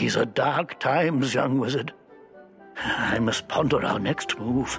These are dark times, young wizard. I must ponder our next move.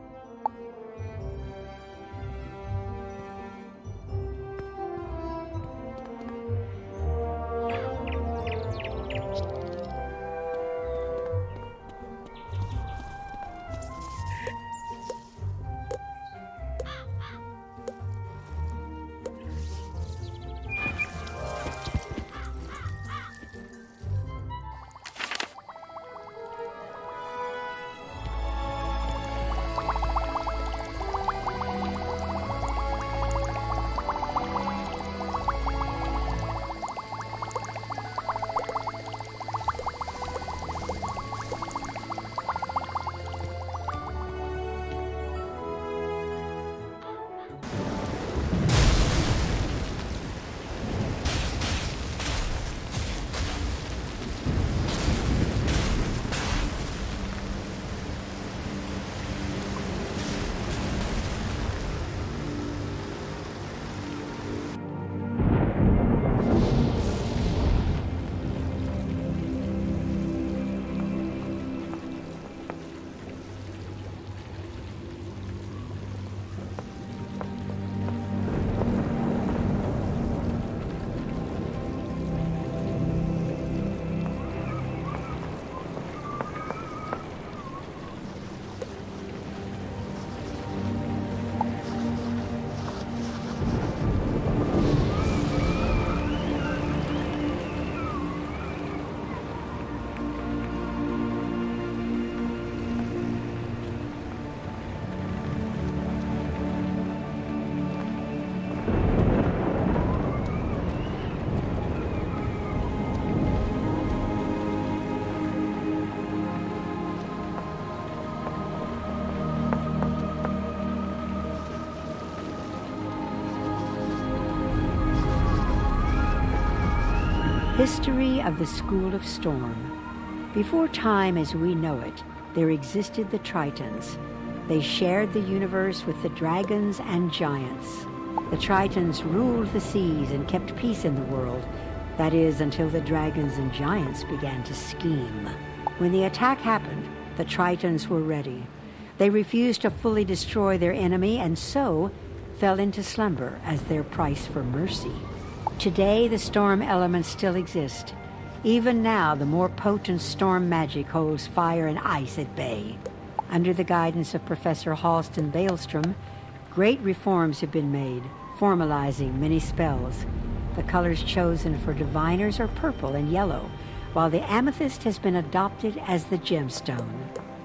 History of the School of Storm. Before time as we know it, there existed the Tritons. They shared the universe with the dragons and giants. The Tritons ruled the seas and kept peace in the world. That is, until the dragons and giants began to scheme. When the attack happened, the Tritons were ready. They refused to fully destroy their enemy and so fell into slumber as their price for mercy. Today, the storm elements still exist. Even now, the more potent storm magic holds fire and ice at bay. Under the guidance of Professor Halston Baelstrom, great reforms have been made, formalizing many spells. The colors chosen for diviners are purple and yellow, while the amethyst has been adopted as the gemstone.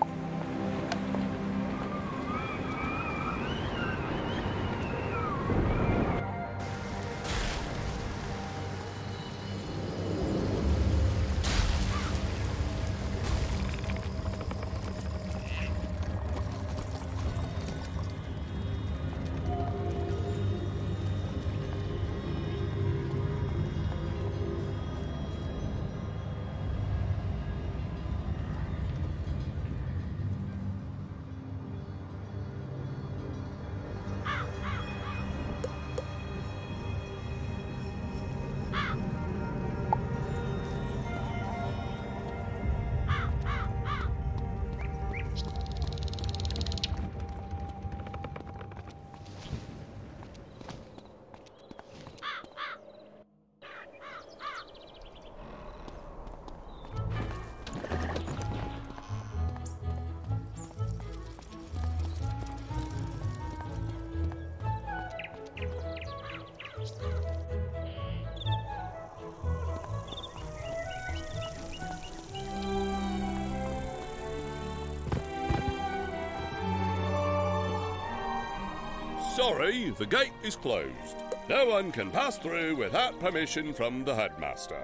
Sorry, the gate is closed. No one can pass through without permission from the headmaster.